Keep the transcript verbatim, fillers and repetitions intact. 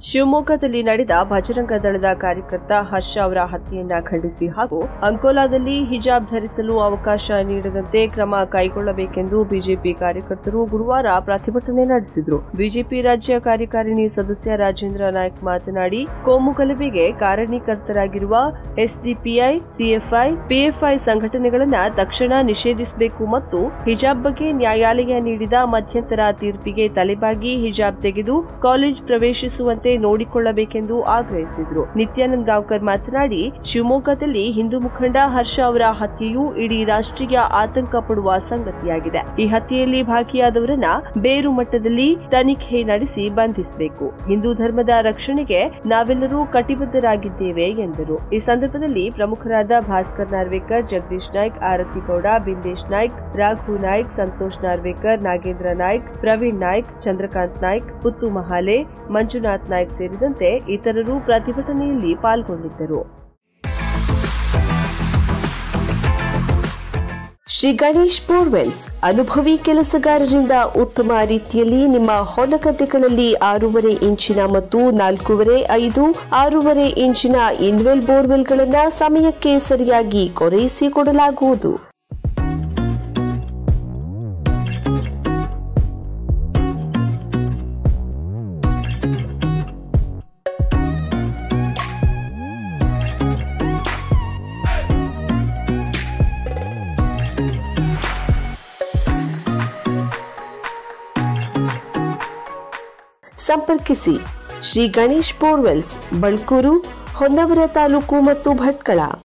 ಶಿವಮೊಗ್ಗದಲ್ಲಿ ನಡೆದ ಬಜರಂಗ ದಳದ ಕಾರ್ಯಕರ್ತ ಹರ್ಷ ಅವರ ಹತ್ಯೆಯನ್ನ ಖಂಡಿಸಿ ಹಾಗೂ ಅಂಕೋಲಾದಲ್ಲಿ ಹಿಜಾಬ್ ಧರಿಸಲು ಅವಕಾಶ ನೀಡದಂತೆ ಕ್ರಮ ಕೈಗೊಳ್ಳಬೇಕೆಂದು ಬಿಜೆಪಿ ಕಾರ್ಯಕರ್ತರು ಗುರುವಾರ ಪ್ರತಿಭಟನೆ ನಡೆಸಿದರು. ಬಿಜೆಪಿ ರಾಜ್ಯ ಕಾರ್ಯಕಾರಿಣಿ ಸದಸ್ಯ ರಾಜೇಂದ್ರ ನಾಯ್ಕ್ ಮಾತನಾಡಿ, ಕೋಮು ಗಲಭೆಗೆ ಕಾರಣೀಕರ್ತರಾಗಿರುವ ಎಸ್ಡಿಪಿಐ, ಸಿಎಫ್ಐ, ಪಿಎಫ್ಐ ಸಂಘಟನೆಗಳನ್ನು ತಕ್ಷಣ ನಿಷೇಧಿಸಬೇಕು ಮತ್ತು ಹಿಜಾಬ್ ಬಗ್ಗೆ ನ್ಯಾಯಾಲಯ ನೀಡಿದ ಮಧ್ಯಂತರ ತೀರ್ಪಿಗೆ ತಲೆಬಾಗಿ ಹಿಜಾಬ್ ತೆಗೆದು ಕಾಲೇಜ್ ಪ್ರವೇಶಿಸುವಂತೆ ನೋಡಿಕೊಳ್ಳಬೇಕೆಂದು ಆಗ್ರಹಿಸಿದರು. ನಿತ್ಯಾನಂದ ಗಾಂವ್ಕರ್ ಮಾತನಾಡಿ, ಶಿವಮೊಗ್ಗದಲ್ಲಿ ಹಿಂದೂ ಮುಖಂಡ ಹರ್ಷ ಅವರ ಹತ್ಯೆಯು ಇಡೀ ರಾಷ್ಟ್ರೀಯ ಆತಂಕ ಪಡುವ ಸಂಗತಿಯಾಗಿದೆ. ಈ ಹತ್ಯೆಯಲ್ಲಿ ಭಾಗಿಯಾದವರನ್ನ ಬೇರು ಮಟ್ಟದಲ್ಲಿ ತನಿಖೆ ನಡೆಸಿ ಬಂಧಿಸಬೇಕು. ಹಿಂದೂ ಧರ್ಮದ ರಕ್ಷಣೆಗೆ ನಾವೆಲ್ಲರೂ ಕಟಿಬದ್ಧರಾಗಿದ್ದೇವೆ ಎಂದರು. ಈ ಸಂದರ್ಭದಲ್ಲಿ ಪ್ರಮುಖರಾದ ಭಾಸ್ಕರ್ ನಾರ್ವೇಕರ್, ಜಗದೀಶ್ ನಾಯ್ಕ್, ಆರತಿ ಗೌಡ, ಬಿಂದೇಶ್ ನಾಯ್ಕ್, ರಾಘು ನಾಯ್ಕ್, ಸಂತೋಷ್ ನಾರ್ವೇಕರ್, ನಾಗೇಂದ್ರ ನಾಯ್ಕ್, ಪ್ರವೀಣ್ ನಾಯ್ಕ್, ಚಂದ್ರಕಾಂತ್ ನಾಯ್ಕ್, ಪುತ್ತು ಮಹಾಲೆ, ಮಂಜುನಾಥ್ ನಾಯ್ಕ್ ಸೇರಿದಂತೆ ಇತರರು ಪ್ರತಿಭಟನೆಯಲ್ಲಿ ಪಾಲ್ಗೊಂಡಿದ್ದರು. ಶ್ರೀ ಗಣೇಶ್ ಬೋರ್ವೆಲ್ಸ್ ಅನುಭವಿ ಕೆಲಸಗಾರರಿಂದ ಉತ್ತಮ ರೀತಿಯಲ್ಲಿ ನಿಮ್ಮ ಹೊಲಗದ್ದೆಗಳಲ್ಲಿ ಆರೂವರೆ ಇಂಚಿನ ಮತ್ತು ನಾಲ್ಕೂವರೆ ಐದು ಆರೂವರೆ ಇಂಚಿನ ಇನ್ವೆಲ್ ಬೋರ್ವೆಲ್ಗಳನ್ನು ಸಮಯಕ್ಕೆ ಸರಿಯಾಗಿ ಕೊರೆಯಿಸಿಕೊಡಲಾಗುವುದು. ಸಂಪರ್ಕಿಸಿ ಶ್ರೀ ಗಣೇಶ್ ಬೋರ್ವೆಲ್ಸ್, ಬಳ್ಕೂರು, ಹೊನ್ನವರ ತಾಲೂಕು ಮತ್ತು ಭಟ್ಕಳ.